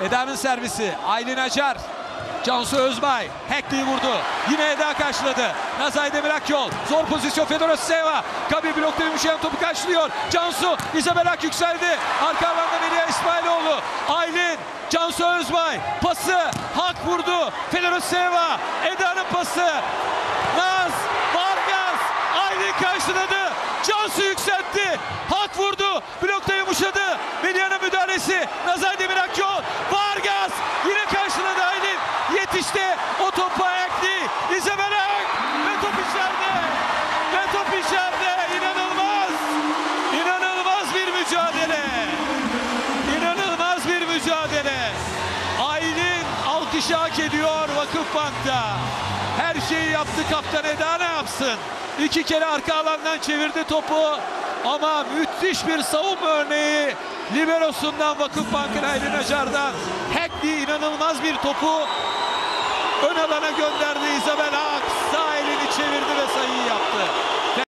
Eda'nın servisi. Aylin Acar. Cansu Özbay. Hackney'i vurdu. Yine Eda karşıladı. Nazay Demir Akyol. Zor pozisyon Fedora Seva. Gabi blokta yumuşayan topu karşılıyor. Cansu. İzabel Ak yükseldi. Arka alanda Melia İsmailoğlu. Aylin. Cansu Özbay. Pası. Hak vurdu. Fedora Seva. Eda'nın pası. Naz. Vargas. Aylin karşıladı. Cansu yükseltti. Hak vurdu. Blokta yumuşadı. Melia'nın müdahalesi. Nazay Demir Akyol. Vargas. Yine karşıladı Aylin. Yetişti. O topu Hackney. İzabel Ak. Ve top içeride. Ve top içeride. İnanılmaz. İnanılmaz bir mücadele. İnanılmaz bir mücadele. Aylin alkışı hak ediyor Vakıfbank'ta. Her şeyi yaptı kaptan Eda, ne yapsın? 2 kere arka alandan çevirdi topu. Ama müthiş bir savunma örneği liberosundan, Vakıfbank'ın Aylin Acar'dan. Hackney inanılmaz bir topu ön alana gönderdi İzabel Ak.